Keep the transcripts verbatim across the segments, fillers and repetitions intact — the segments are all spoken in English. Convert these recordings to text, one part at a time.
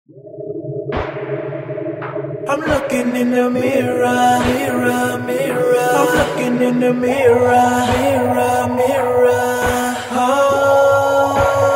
I'm looking in the mirror, mirror, mirror. I'm looking in the mirror, mirror, mirror. Oh,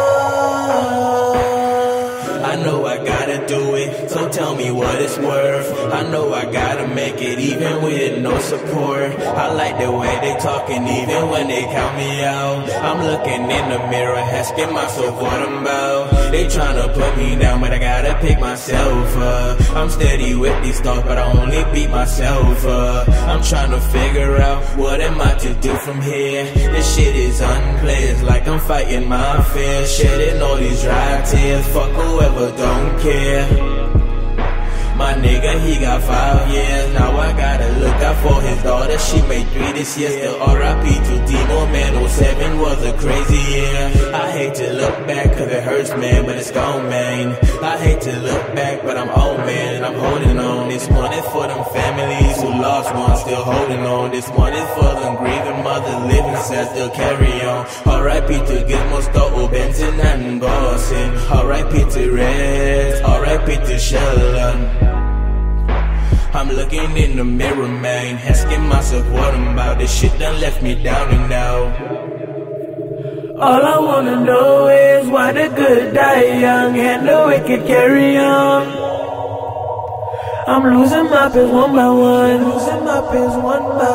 I know I gotta do it, so tell me what it's worth. I know I gotta make it even with no support. I like the way they talking even when they count me out. I'm looking in the mirror, asking myself what I'm about. They tryna put me down, but I gotta pick myself up. I'm steady with these thoughts, but I only beat myself up. I'm tryna figure out what am I to do from here. This shit is unclear, it's like I'm fighting my fear. Shedding all these dry tears, fuck whoever don't care. My nigga, he got five years. Now I gotta look out for his daughter. She made three this year. Still R I P to Demo, man. oh seven was a crazy year. I hate to look back cause it hurts, man, but it's gone, man. I hate to look back, but I'm old, man, and I'm holding on. This one is for them families who lost one, still holding on. This one is for them grieving mothers, living sad, still carry on. R I P to Gizmo, Stowe, Benson, and Boston. R I P to Reds, R I P to Sheldon. I'm looking in the mirror, man, asking myself what I'm about. This shit done left me down and out. All I wanna know is why the good die young and the wicked carry on. I'm losing my pills one by one, losing my pills one by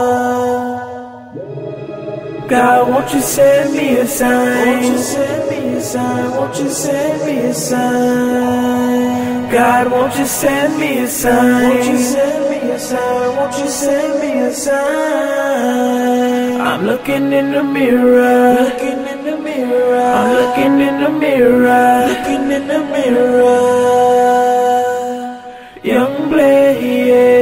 one. God, won't you send me a sign? Won't you send me a sign? Won't you send me a sign? God, won't you send me a sign? Won't you send me a sign? Won't you send me a sign? I'm looking in the mirror, looking in the mirror. I'm looking in the mirror, looking in the mirror. Young Blade.